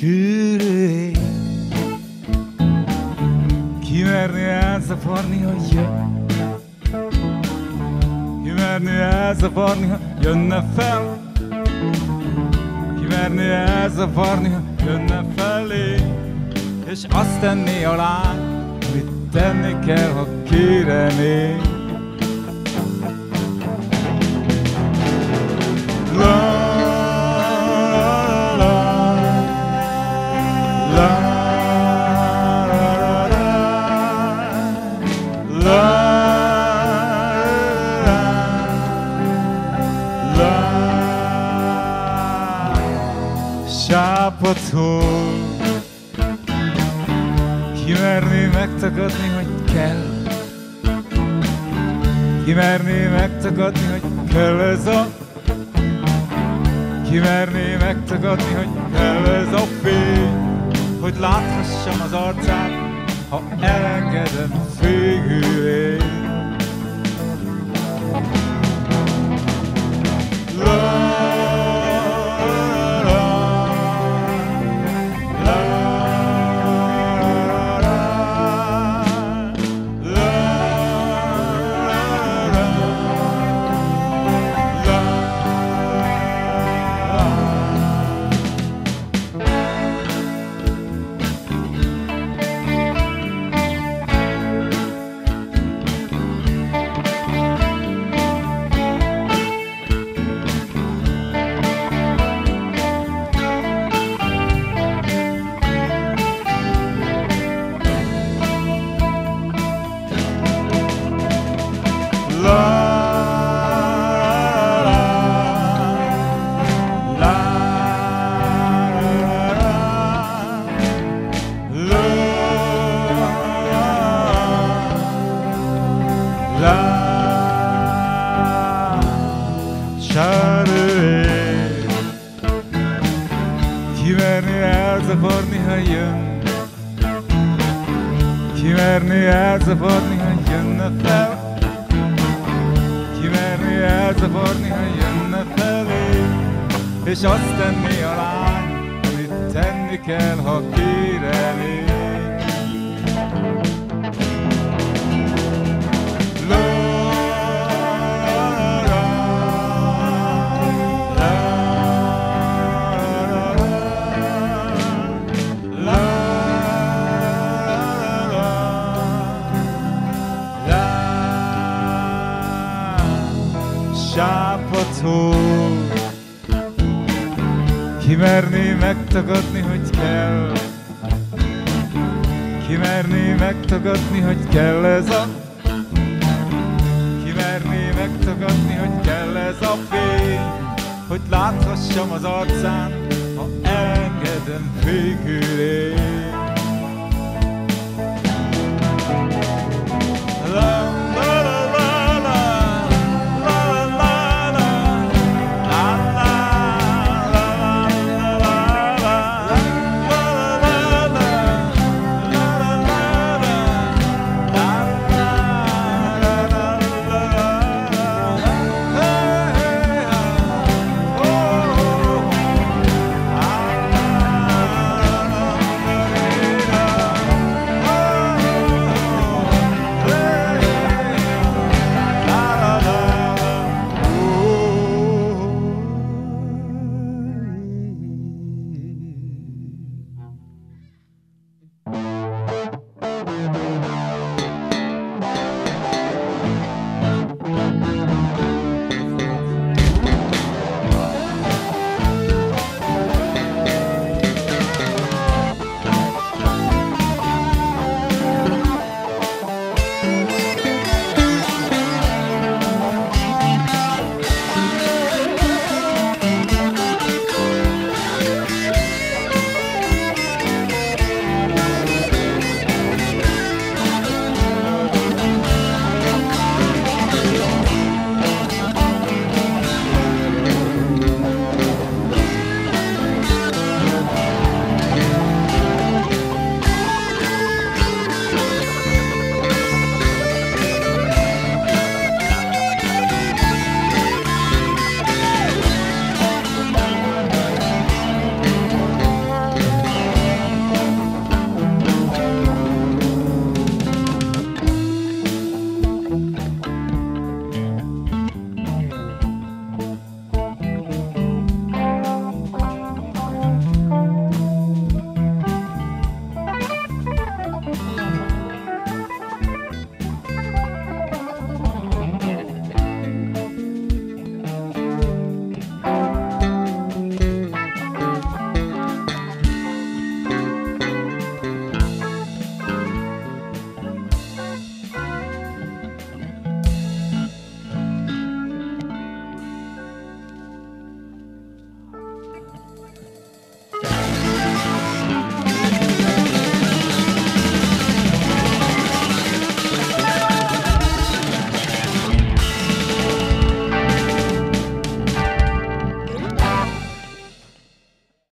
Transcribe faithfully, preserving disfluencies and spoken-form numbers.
sűrű ég. Kimerné elszaporni, hogy jön. Kimerné elszaporni, ha jönne fel. Kimerné elszaporni, ha jönne felé. És azt tenné alá, amit tenni kell, ha kérené. La sápadtól kimerné megtagadni, hogy kell. Kimerné megtagadni, hogy kell ez a. Kimerné megtagadni, hogy kell ez a fény, hogy láthassam az arcát, ha elengedem végül én. Kimerné elzavarni, ha jön. Kimerné elzavarni, ha jönne fel. Kimerné elzavarni, ha jönne felé. És azt tenné alá, amit tenni kell, ha kérené. Sápadtól kimerné megtagadni, hogy kell. Kimerné megtagadni, hogy kell ez a. Kimerné megtagadni, hogy kell ez a fény, hogy láthassam az arcán, ha elengedem végül én.